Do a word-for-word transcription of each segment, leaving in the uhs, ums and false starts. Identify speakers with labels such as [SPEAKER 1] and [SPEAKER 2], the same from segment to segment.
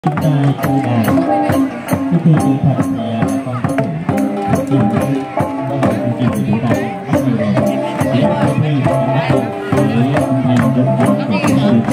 [SPEAKER 1] chúng ta chơi đàn cái thi kỹ thuật thì con có thể tìm thấy bao giờ chương trình của chúng ta rất nhiều rồi để có thi và bắt đầu với âm thanh đơn giản của chương trình.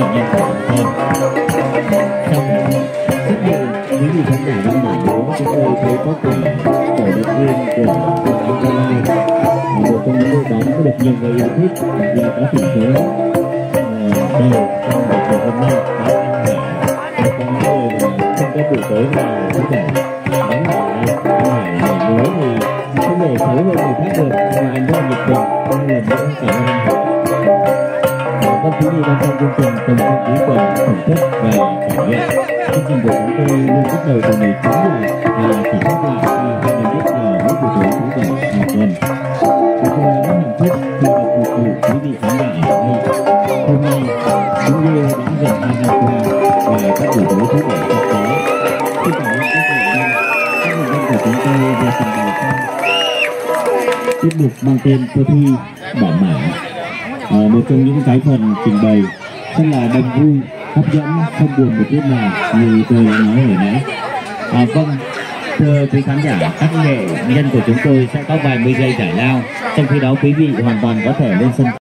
[SPEAKER 1] nghệ nhân của chúng tôi. Trong rất nhiều quý vị khán giả đang mải nhớ, chúng tôi thấy có cả cổ động viên của Công an Gia Lai, một trong những đội bóng có được nhiều người yêu thích vì có tỷ số đều trong buổi chiều hôm nay đã ăn nhẹ. Có những người mà không có buổi tối nào có thể bắn ở đây, phải nhảy múa thì không thể xấu hơn người khác được, mà anh rất là nhiệt tình. Nên là mỗi cảm ơn anh. Các quý vị đang trong chương trình cùng không khí tuần thưởng thức và trải nghiệm. Chương trình của chúng tôi luôn bắt đầu từ mười chín giờ và chỉ khép lại khi hai mươi mốt giờ mỗi buổi tối thứ bảy hàng tuần. Chúng tôi rất hạnh phúc khi được phục vụ quý vị khán giả ở đây hôm nay cũng như đã gần hai năm qua và các buổi tối thứ bảy sắp tới. Xin cảm ơn các nghệ nhân, các nghệ nhân của chúng tôi về phần đầu sang tiết mục mang tên Cô Thi Bỏ Mã. À, một trong những cái phần trình bày rất là đông vui, hấp dẫn, không buồn một chút nào như tôi đã nói hồi nãy. À, vâng, thưa quý khán giả, các nghệ nhân của chúng tôi sẽ có vài mươi giây giải lao, trong khi đó quý vị hoàn toàn có thể lên sân